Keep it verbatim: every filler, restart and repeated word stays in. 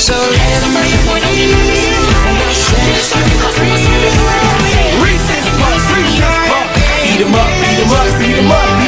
So let me set you free. Reese's Puffs, Reese's Puffs. Eat 'em up, eat 'em up, eat 'em up.